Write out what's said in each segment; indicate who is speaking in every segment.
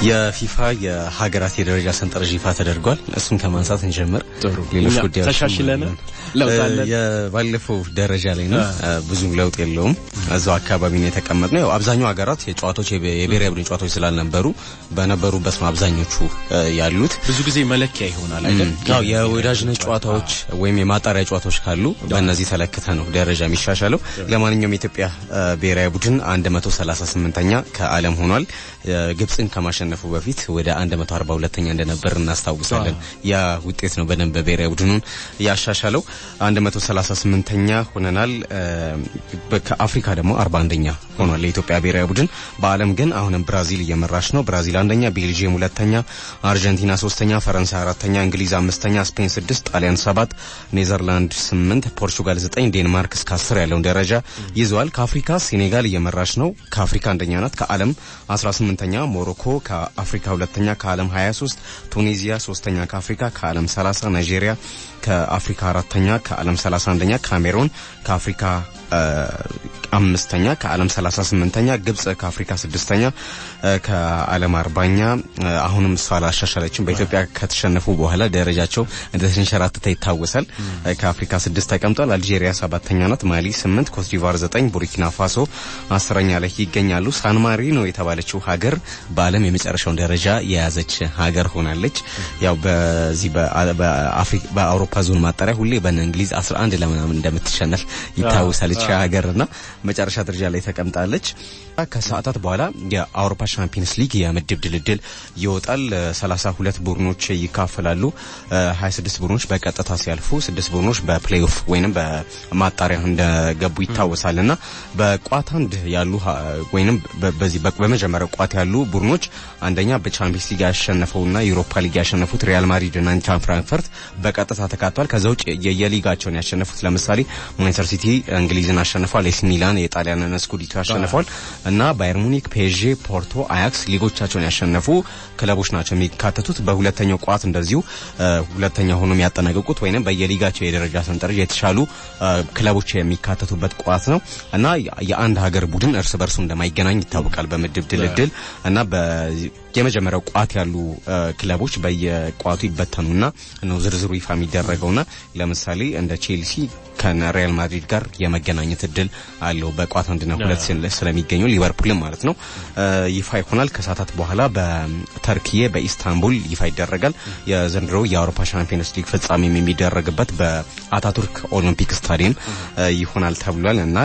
Speaker 1: የፊፋ የሀገራት የደረጃ ሰንጠረዥ ይፋ ተደርጓል። እሱን ከማንሳት እንጀምር። ሌሎች ጉዳዮች
Speaker 2: ተሻሽለናል። ለውጣለን
Speaker 1: የባለፈው ደረጃ ላይ ነው ብዙ ለውጥ የለውም። እዛው አካባቢ ነው የተቀመጥነው። ያው አብዛኛው ሀገራት የጨዋታዎች የብሔራዊ ቡድን ጨዋታዎች ስላልነበሩ በነበሩበት ነው አብዛኞቹ ያሉት።
Speaker 2: ብዙ ጊዜ መለኪያ ይሆናል አይደል?
Speaker 1: ያው የወዳጅነት ጨዋታዎች ወይም የማጣሪያ ጨዋታዎች ካሉ በእነዚህ ተለክተ ነው ደረጃ የሚሻሻለው። ለማንኛውም የኢትዮጵያ ብሔራዊ ቡድን 138ኛ ከዓለም ሆኗል። ግብጽን ከማሸነፉ በፊት ወደ 142ኛ እንደነበር እናስታውሳለን። ያ ውጤት ነው በደንብ ብሔራዊ ቡድኑን ያሻሻለው። 138ኛ ሆነናል። ከአፍሪካ ደግሞ 41ኛ ሆኗል የኢትዮጵያ ብሔራዊ ቡድን። በዓለም ግን አሁንም ብራዚል እየመራች ነው። ብራዚል አንደኛ፣ ቤልጂየም ሁለተኛ፣ አርጀንቲና ሶስተኛ፣ ፈረንሳይ አራተኛ፣ እንግሊዝ አምስተኛ፣ ስፔን 6፣ ጣሊያን 7፣ ኔዘርላንድ 8፣ ፖርቹጋል 9፣ ዴንማርክ እስከ 10 ያለውን ደረጃ ይዟል። ከአፍሪካ ሴኔጋል እየመራች ነው። ከአፍሪካ አንደኛ ናት። ከዓለም 18ኛ፣ ሞሮኮ ከአፍሪካ ሁለተኛ፣ ከዓለም 23፣ ቱኒዚያ ሶስተኛ ከአፍሪካ ከዓለም 30፣ ናይጄሪያ ከአፍሪካ አራተኛ ከዓለም 31ኛ፣ ካሜሩን ከአፍሪካ አምስተኛ ከዓለም 38ኛ፣ ግብጽ ከአፍሪካ 6ኛ ከዓለም 40ኛ። አሁንም እሷ አላሻሻለችም። በኢትዮጵያ ከተሸነፉ በኋላ ደረጃቸው እንደተንሸራተተ ይታወሳል። ከአፍሪካ 6 ተቀምጧል። አልጄሪያ 7ኛ ናት። ማሊ 8፣ ኮት ዲቫር 9፣ ቡርኪና ፋሶ 10ኛ ላይ ይገኛሉ። ሳን ማሪኖ የተባለችው ሀገር በዓለም የመጨረሻውን ደረጃ የያዘች ሀገር ሆናለች። ያው በዚህ በአውሮፓ ዞን ማጣሪያ ሁሌ በእንግሊዝ 11 ለምናምን እንደምትሸነፍ ይታወሳል። ሀገርና መጨረሻ ደረጃ ላይ ተቀምጣለች። ከሰዓታት በኋላ የአውሮፓ ቻምፒየንስ ሊግ የምድብ ድልድል ይወጣል። 32 ቡድኖች ይካፈላሉ። 26 ቡድኖች በቀጥታ ሲያልፉ 6 ቡድኖች በፕሌይኦፍ ወይንም በማጣሪያ እንደገቡ ይታወሳልና በቋት አንድ ያሉ ወይንም በዚህ በመጀመሪያው ቋት ያሉ ቡድኖች አንደኛ በቻምፒየንስ ሊግ ያሸነፈውና ዩሮፓ ሊግ ያሸነፉት ሪያል ማድሪድ እና ኢንተር ፍራንክፈርት በቀጥታ ተካተዋል። ከዛው የሊጋቸውን ያሸነፉት ለምሳሌ ማንቸስተር ሲቲ እንግሊዝን አሸንፏል። ኤሲ ሚላን የጣሊያንን ስኩዲቶ አሸንፏል እና ባየር ሙኒክ፣ ፒኤስጂ፣ ፖርቶ፣ አያክስ ሊጎቻቸውን ያሸነፉ ክለቦች ናቸው የሚካተቱት። በሁለተኛው ቋት እንደዚሁ ሁለተኛ ሆኖ የሚያጠናቅቁት ወይንም በየሊጋቸው የደረጃ ሰንጠረዥ የተሻሉ ክለቦች የሚካተቱበት ቋት ነው እና የአንድ ሀገር ቡድን እርስ በርሱ እንደማይገናኝ ይታወቃል በምድብ ድልድል እና የመጀመሪያው ቋት ያሉ ክለቦች በየቋቱ ይበተኑና ነው ዝርዝሩ ይፋ የሚደረገውና ለምሳሌ እንደ ቼልሲ ከሪያል ማድሪድ ጋር የመገናኘት እድል አለው በቋት 1 እና 2 ስለሚገኙ ሊቨርፑልም ማለት ነው ይፋ ይሆናል። ከሰዓታት በኋላ በተርኪዬ በኢስታንቡል ይፋ ይደረጋል። የዘንድሮው የአውሮፓ ቻምፒየንስ ሊግ ፍጻሜ የሚደረግበት በአታቱርክ ኦሎምፒክ ስታዲየም ይሆናል ተብሏል እና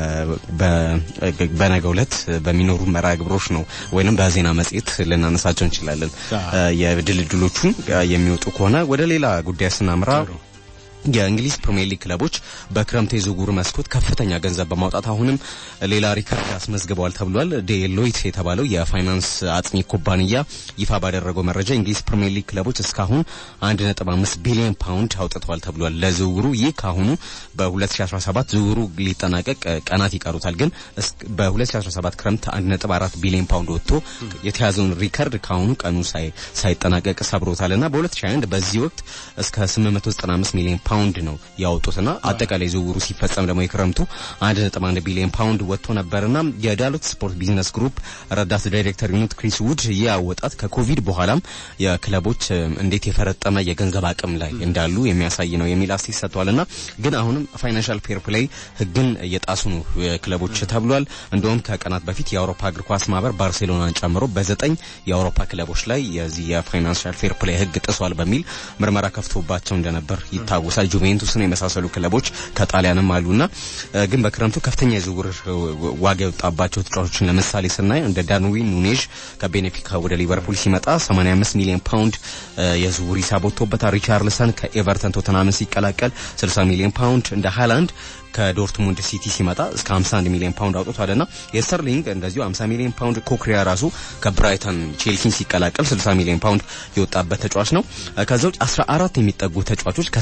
Speaker 1: በነገው ዕለት በሚኖሩ መርሃ ግብሮች ነው ወይንም በዜና መጽሔት ልናነሳቸው እንችላለን የድልድሎቹን የሚወጡ ከሆነ። ወደ ሌላ ጉዳይ ስናምራ የእንግሊዝ ፕሪሚየር ሊግ ክለቦች በክረምት የዝውውር መስኮት ከፍተኛ ገንዘብ በማውጣት አሁንም ሌላ ሪከርድ አስመዝግበዋል ተብሏል። ዴሎይት የተባለው የፋይናንስ አጥኚ ኩባንያ ይፋ ባደረገው መረጃ እንግሊዝ ፕሪሚየር ሊግ ክለቦች እስካሁን 1.5 ቢሊዮን ፓውንድ አውጥተዋል ተብሏል ለዝውውሩ። ይህ ካሁኑ በ2017 ዝውውሩ ሊጠናቀቅ ቀናት ይቀሩታል። ግን በ2017 ክረምት 1.4 ቢሊዮን ፓውንድ ወጥቶ የተያዘውን ሪከርድ ካሁኑ ቀኑ ሳይጠናቀቅ ሰብሮታልና በ2021 በዚህ ወቅት እስከ 895 ሚሊዮን ፓውንድ ነው ያወጡትና አጠቃላይ ዝውውሩ ሲፈጸም ደግሞ የክረምቱ 1.1 ቢሊዮን ፓውንድ ወጥቶ ነበርና የዳሎት ስፖርት ቢዝነስ ግሩፕ ረዳት ዳይሬክተር ዩኒት ክሪስ ውድ ያወጣት ከኮቪድ በኋላም የክለቦች እንዴት የፈረጠመ የገንዘብ አቅም ላይ እንዳሉ የሚያሳይ ነው የሚል አስተያየት ሰጥቷልና ግን አሁንም ፋይናንሻል ፌር ፕሌይ ህግን እየጣሱ ነው ክለቦች ተብሏል። እንደውም ከቀናት በፊት የአውሮፓ እግር ኳስ ማህበር ባርሴሎናን ጨምሮ በ9 የአውሮፓ ክለቦች ላይ የዚህ የፋይናንሻል ፌር ፕሌይ ህግ ጥሷል በሚል ምርመራ ከፍቶባቸው እንደነበር ይታወሳል። ጁቬንቱስን የመሳሰሉ ክለቦች ከጣሊያንም አሉና ግን በክረምቱ ከፍተኛ የዝውውር ዋጋ የወጣባቸው ተጫዋቾችን ለምሳሌ ስናይ እንደ ዳርዊን ኑኔዝ ከቤኔፊካ ወደ ሊቨርፑል ሲመጣ 85 ሚሊዮን ፓውንድ የዝውውር ሂሳብ ወጥቶበታል። ሪቻርልሰን ከኤቨርተን ቶተንሃምን ሲቀላቀል 60 ሚሊዮን ፓውንድ፣ እንደ ሃላንድ ከዶርትሙንድ ሲቲ ሲመጣ እስከ 51 ሚሊዮን ፓውንድ አውጥቷልና የስተርሊንግ እንደዚሁ 50 ሚሊዮን ፓውንድ፣ ኮክሪያ ራሱ ከብራይተን ቼልሲን ሲቀላቀል 60 ሚሊዮን ፓውንድ የወጣበት ተጫዋች ነው። ከዛው 14 የሚጠጉ ተጫዋቾች ከ30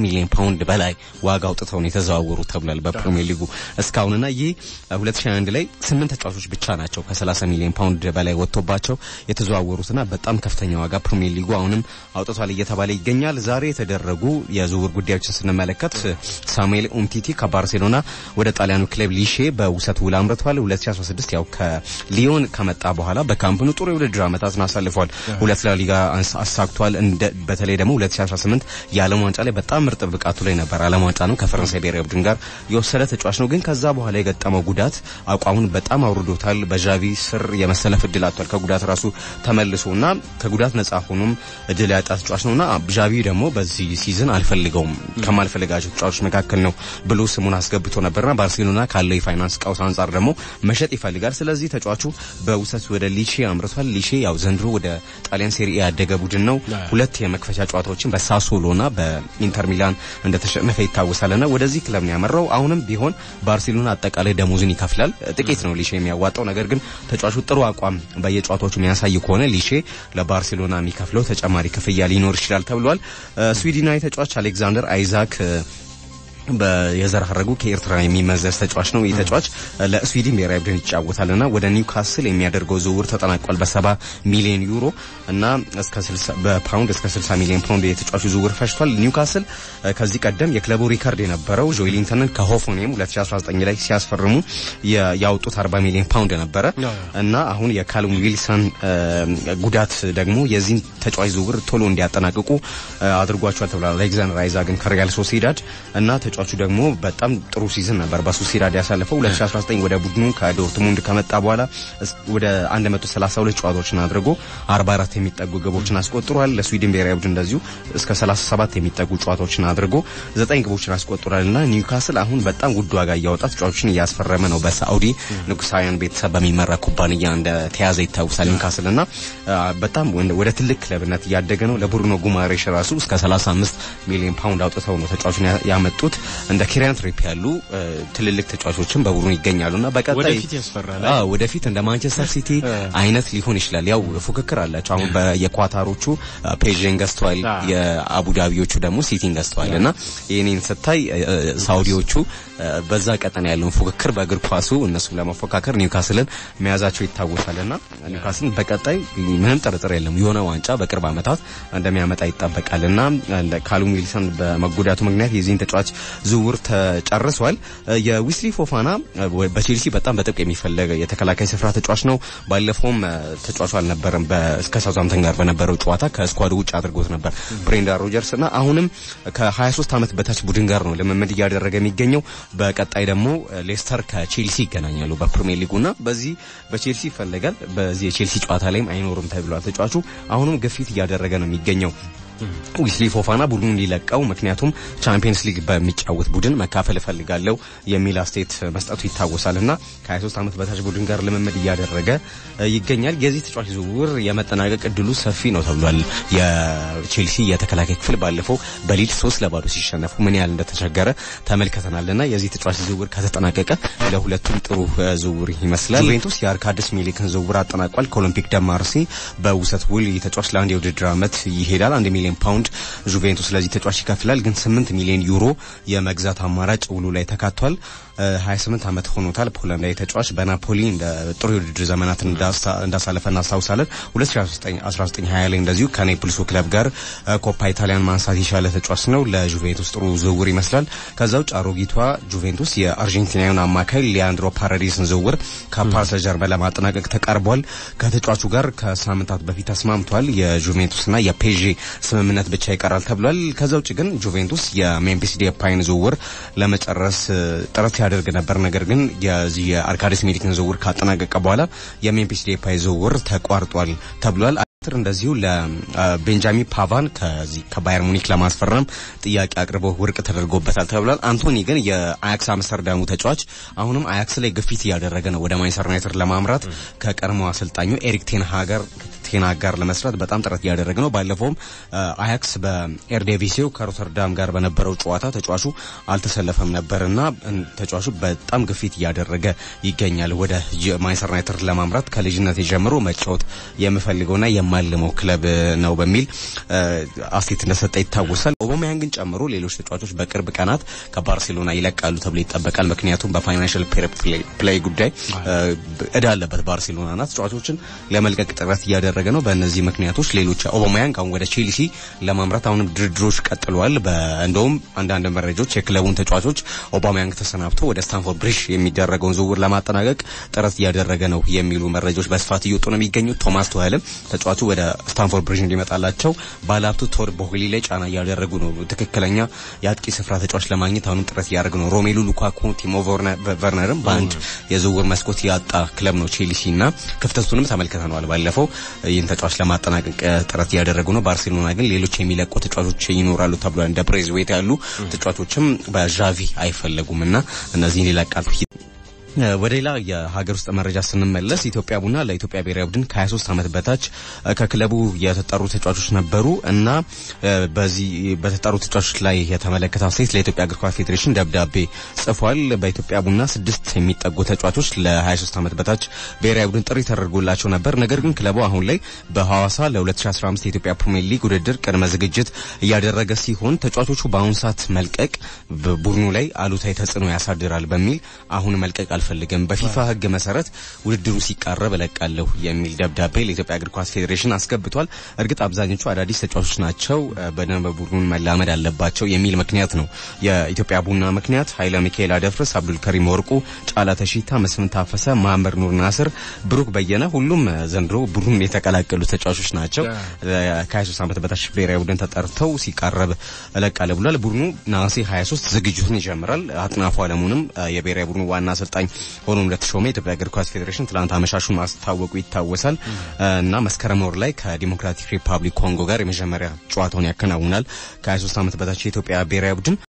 Speaker 1: ሚሊዮን ፓውንድ በላይ ዋጋ አውጥተው ነው የተዘዋወሩት ተብሏል በፕሪሚየር ሊጉ እስካሁንና ይህ 2021 ላይ 8 ተጫዋቾች ብቻ ናቸው ከ30 ሚሊዮን ፓውንድ በላይ ወጥቶባቸው የተዘዋወሩትና በጣም ከፍተኛ ዋጋ ፕሪሚየር ሊጉ አሁንም አውጥቷል እየተባለ ይገኛል። ዛሬ የተደረጉ የዝውውር ጉዳዮችን ስንመለከት ሳሙኤል ኡምቲቲ ከባርሴሎና ወደ ጣሊያኑ ክለብ ሊሼ በውሰት ውል አምርቷል። 2016 ያው ከሊዮን ከመጣ በኋላ በካምፕኑ ጥሩ የውድድር ዓመታትን አሳልፏል። ሁለት ላሊጋ አሳክቷል። በተለይ ደግሞ 2018 የዓለም ዋንጫ ላይ በጣም ምርጥ ብቃቱ ላይ ነበር። ዓለም ዋንጫ ነው ከፈረንሳይ ብሔራዊ ቡድን ጋር የወሰደ ተጫዋች ነው። ግን ከዛ በኋላ የገጠመው ጉዳት አቋሙን በጣም አውርዶታል። በዣቪ ስር የመሰለፍ እድል አጥቷል። ከጉዳት ራሱ ተመልሶና ከጉዳት ነፃ ሆኖም እድል ያጣ ተጫዋች ነውና ዣቪ ደግሞ በዚህ ሲዝን አልፈልገውም ከማልፈልጋቸው ተጫዋቾች መካከል ነው ብሎ ስሙን አስገብቶ ነበርና ባርሴሎና ካለው የፋይናንስ ቀውስ አንፃር ደግሞ መሸጥ ይፈልጋል። ስለዚህ ተጫዋቹ በውሰት ወደ ሊቼ አምርቷል። ሊቼ ያው ዘንድሮ ወደ ጣሊያን ሴሪ ኤ ያደገ ቡድን ነው። ሁለት የመክፈቻ ጨዋታዎችን በሳሶሎና በኢንተር ሚላን እንደተሸነፈ ይታወሳልና ወደዚህ ክለብ ነው ያመራው። አሁንም ቢሆን ባርሴሎና አጠቃላይ ደሞዝን ይከፍላል። ጥቂት ነው ሊሼ የሚያዋጣው። ነገር ግን ተጫዋቹ ጥሩ አቋም በየጨዋታዎቹ የሚያሳይ ከሆነ ሊሼ ለባርሴሎና የሚከፍለው ተጨማሪ ክፍያ ሊኖር ይችላል ተብሏል። ስዊድናዊ ተጫዋች አሌክዛንደር አይዛክ በየዘር ሐረጉ ከኤርትራ የሚመዘዝ ተጫዋች ነው። ይህ ተጫዋች ለስዊድን ብሔራዊ ቡድን ይጫወታልና ወደ ኒውካስል የሚያደርገው ዝውውር ተጠናቋል በ70 ሚሊዮን ዩሮ እና እስከ 60 በፓውንድ እስከ 60 ሚሊዮን ፓውንድ የተጫዋቹ ዝውውር ፈጅቷል። ኒውካስል ከዚህ ቀደም የክለቡ ሪካርድ የነበረው ጆይሊንግተንን ከሆፎኔም 2019 ላይ ሲያስፈርሙ ያወጡት 40 ሚሊዮን ፓውንድ ነበረ እና አሁን የካሉም ዊልሰን ጉዳት ደግሞ የዚህን ተጫዋች ዝውውር ቶሎ እንዲያጠናቅቁ አድርጓቸዋል ተብሏል። አሌክዛንደር አይዛክን ከሪያል ሶሲዳድ እና ተጫዋቹ ደግሞ በጣም ጥሩ ሲዝን ነበር በሶሲዳድ ያሳለፈው 2019 ወደ ቡድኑ ከዶርትሙንድ ከመጣ በኋላ ወደ 132 ጨዋታዎችን አድርጎ 44 የሚጠጉ ግቦችን አስቆጥሯል። ለስዊድን ብሔራዊ ቡድን እንደዚሁ እስከ 37 የሚጠጉ ጨዋታዎችን አድርጎ 9 ግቦችን አስቆጥሯልና ኒውካስል አሁን በጣም ውድ ዋጋ እያወጣ ተጫዋቾችን እያስፈረመ ነው። በሳዑዲ ንጉሳውያን ቤተሰብ በሚመራ ኩባንያ እንደተያዘ ይታወሳል ኒውካስልና በጣም ወደ ትልቅ ክለብነት እያደገ ነው። ለቡሩኖ ጉማሬሽ ራሱ እስከ 35 ሚሊዮን ፓውንድ አውጥተው ነው ተጫዋቹን ያመጡት። እንደ ኪሪያን ትሪፒ ያሉ ትልልቅ ተጫዋቾችን በቡድኑ ይገኛሉና በቀጣይ ወደፊት እንደ ማንቸስተር ሲቲ አይነት ሊሆን ይችላል። ያው ፉክክር አላቸው። አሁን በየኳታሮቹ ፔዥን ገዝተዋል፣ የአቡዳቢዎቹ ደግሞ ሲቲን ገዝተዋልና ይሄንን ስታይ ሳውዲዎቹ በዛ ቀጠና ያለውን ፉክክር በእግር ኳሱ እነሱን ለመፎካከር ኒውካስልን መያዛቸው ይታወሳልና ኒውካስል በቀጣይ ምንም ጥርጥር የለም የሆነ ዋንጫ በቅርብ ዓመታት እንደሚያመጣ ይጠበቃልና ካሉም ዊልሰን በመጎዳቱ ምክንያት የዚህን ተጫዋች ዝውውር ተጨርሷል። የዊስሊ ፎፋና በቼልሲ በጣም በጥብቅ የሚፈለግ የተከላካይ ስፍራ ተጫዋች ነው። ባለፈውም ተጫዋቹ አልነበረም እስከ ሳውዛምፕተን ጋር በነበረው ጨዋታ ከስኳዱ ውጭ አድርጎት ነበር ብሬንዳን ሮጀርስና አሁንም ከ23 ዓመት በታች ቡድን ጋር ነው ልምምድ እያደረገ የሚገኘው። በቀጣይ ደግሞ ሌስተር ከቼልሲ ይገናኛሉ በፕሪሚየር ሊጉና በዚህ በቼልሲ ይፈልጋል። በዚህ የቼልሲ ጨዋታ ላይም አይኖርም ተብሏል። ተጫዋቹ አሁንም ግፊት እያደረገ ነው የሚገኘው ዊስሊ ፎፋና ቡድኑን ሊለቀው ምክንያቱም ቻምፒየንስ ሊግ በሚጫወት ቡድን መካፈል እፈልጋለሁ የሚል አስተያየት መስጠቱ ይታወሳልና ከ23 ዓመት በታች ቡድን ጋር ልምምድ እያደረገ ይገኛል። የዚህ ተጫዋች ዝውውር የመጠናቀቅ እድሉ ሰፊ ነው ተብሏል። የቼልሲ የተከላካይ ክፍል ባለፈው በሊድስ 3-0 ሲሸነፉ ምን ያህል እንደተቸገረ ተመልክተናልና የዚህ ተጫዋች ዝውውር ከተጠናቀቀ ለሁለቱም ጥሩ ዝውውር ይመስላል። ጁቬንቱስ የአርካዲስ ሚሊክን ዝውውር አጠናቋል። ከኦሎምፒክ ደ ማርሴ በውሰት ውል ተጫዋች ለአንድ የውድድር ዓመት ይሄዳል። 1 ሚሊዮን ፓውንድ ጁቬንቱስ ለዚህ ተጫዋች ይከፍላል። ግን 8 ሚሊዮን ዩሮ የመግዛት አማራጭ ውሉ ላይ ተካቷል። 28 ዓመት ሆኖታል። ፖላንዳዊ ተጫዋች በናፖሊ እንደ ጥሩ የውድድር ዘመናትን እንዳሳለፈ እናስታውሳለን። 2019-20 ላይ እንደዚሁ ከኔፕልሱ ክለብ ጋር ኮፓ ኢታሊያን ማንሳት የቻለ ተጫዋች ነው። ለጁቬንቱስ ጥሩ ዝውውር ይመስላል። ከዛው አሮጊቷ ጁቬንቱስ የአርጀንቲናዊውን አማካይ ሊያንድሮ ፓራዲስን ዝውውር ከፓሪስ ሰን-ዠርመን ለማጠናቀቅ ተቃርቧል። ከተጫዋቹ ጋር ከሳምንታት በፊት ተስማምቷል። የጁቬንቱስና የፔዤ ስምምነት ብቻ ይቀራል ተብሏል። ከዛው ግን ጁቬንቱስ የሜምፊስ ዴፓይን ዝውውር ለመጨረስ ጥረት ያደርግ ነበር። ነገር ግን የዚህ የአርካዲስ ሚሊክን ዝውውር ካጠናቀቀ በኋላ የሜምፊስ ዴፓይ ዝውውር ተቋርጧል ተብሏል። እንደዚሁ ለቤንጃሚን ፓቫን ከባየር ሙኒክ ለማስፈረም ጥያቄ አቅርበው ውድቅ ተደርጎበታል ተብሏል። አንቶኒ ግን የአያክስ አምስተርዳሙ ተጫዋች አሁንም አያክስ ላይ ግፊት እያደረገ ነው ወደ ማንቸስተር ዩናይትድ ለማምራት ከቀድሞው አሰልጣኙ ኤሪክ ቴን ቴናግ ጋር ለመስራት በጣም ጥረት ያደረገ ነው። ባለፈውም አያክስ በኤርዲቪሲው ከሮተርዳም ጋር በነበረው ጨዋታ ተጫዋቹ አልተሰለፈም ነበርና ተጫዋቹ በጣም ግፊት ያደረገ ይገኛል ወደ ማንቸስተር ዩናይትድ ለማምራት ከልጅነት ጀምሮ መጫወት የምፈልገውና የማልመው ክለብ ነው በሚል አስቴት እንደሰጠ ይታወሳል። ኦባሜያንግን ጨምሮ ሌሎች ተጫዋቾች በቅርብ ቀናት ከባርሴሎና ይለቃሉ ተብሎ ይጠበቃል። ምክንያቱም በፋይናንሻል ፕሌይ ጉዳይ እዳ አለበት ባርሴሎናና ተጫዋቾችን ለመልቀቅ ጥረት ያደረገ ነው። በእነዚህ ምክንያቶች ሌሎች ኦባሜያንግ አሁን ወደ ቼልሲ ለማምራት አሁንም ድርድሮች ቀጥለዋል። እንደውም አንዳንድ መረጃዎች የክለቡን ተጫዋቾች ኦባሜያንግ ተሰናብቶ ወደ ስታንፎርድ ብሪጅ የሚደረገውን ዝውውር ለማጠናቀቅ ጥረት ያደረገ ነው የሚሉ መረጃዎች በስፋት እየወጡ ነው የሚገኙት። ቶማስ ቱሄልም ተጫዋቹ ወደ ስታንፎርድ ብሪጅ እንዲመጣላቸው ባለሀብቱ ቶድ ቦህሊ ላይ ጫና እያደረጉ ነው። ትክክለኛ የአጥቂ ስፍራ ተጫዋች ለማግኘት አሁንም ጥረት ያደርጉ ነው። ሮሜሉ ሉካኩ፣ ቲሞ ቨርነርም በአንድ የዝውውር መስኮት ያጣ ክለብ ነው ቼልሲና ክፍተቱንም ተመልክተናል። ባለፈው ይህን ተጫዋች ለማጠናቀቅ ጥረት ያደረጉ ነው። ባርሴሎና ግን ሌሎች የሚለቁ ተጫዋቾች ይኖራሉ ተብሏል። እንደ ብሬዝዌት ያሉ ተጫዋቾችም በዣቪ አይፈለጉምና እነዚህን ይለቃሉ። ወደ ሌላ የሀገር ውስጥ መረጃ ስንመለስ ኢትዮጵያ ቡና ለኢትዮጵያ ብሔራዊ ቡድን ከ23 ዓመት በታች ከክለቡ የተጠሩ ተጫዋቾች ነበሩ እና በዚህ በተጠሩ ተጫዋቾች ላይ የተመለከተ አስተያየት ለኢትዮጵያ እግር ኳስ ፌዴሬሽን ደብዳቤ ጽፏል። በኢትዮጵያ ቡና 6 የሚጠጉ ተጫዋቾች ለ23 ዓመት በታች ብሔራዊ ቡድን ጥሪ ተደርጎላቸው ነበር። ነገር ግን ክለቡ አሁን ላይ በሐዋሳ ለ2015 የኢትዮጵያ ፕሪሚየር ሊግ ውድድር ቅድመ ዝግጅት እያደረገ ሲሆን ተጫዋቾቹ በአሁን ሰዓት መልቀቅ በቡድኑ ላይ አሉታዊ ተጽዕኖ ያሳድራል በሚል አሁን መልቀቅ አልፈልግም፣ በፊፋ ህግ መሰረት ውድድሩ ሲቃረብ እለቃለሁ የሚል ደብዳቤ ለኢትዮጵያ እግር ኳስ ፌዴሬሽን አስገብቷል። እርግጥ አብዛኞቹ አዳዲስ ተጫዋቾች ናቸው፣ በደንብ ቡድኑን መላመድ አለባቸው የሚል ምክንያት ነው የኢትዮጵያ ቡና ምክንያት። ኃይለ ሚካኤል አደፍርስ፣ አብዱል ከሪም ወርቁ፣ ጫላ ተሺታ፣ መስፍን ታፈሰ፣ መሐመድ ኑር ናስር፣ ብሩክ በየነ ሁሉም ዘንድሮ ቡድኑን የተቀላቀሉ ተጫዋቾች ናቸው። ከ23 ዓመት በታች ብሔራዊ ቡድን ተጠርተው ሲቃረብ እለቃለሁ ብሏል። ቡድኑ ነሐሴ 23 ዝግጅቱን ይጀምራል። አጥናፉ አለሙንም የብሔራዊ ቡድኑ ዋና አሰልጣኝ ሆኖ እንደተሾመ የኢትዮጵያ እግር ኳስ ፌዴሬሽን ትላንት አመሻሹን ማስታወቁ ይታወሳል እና መስከረም ወር ላይ ከዲሞክራቲክ ሪፐብሊክ ኮንጎ ጋር የመጀመሪያ ጨዋታውን ያከናውናል። ከ23 ዓመት በታች የኢትዮጵያ ብሔራዊ ቡድን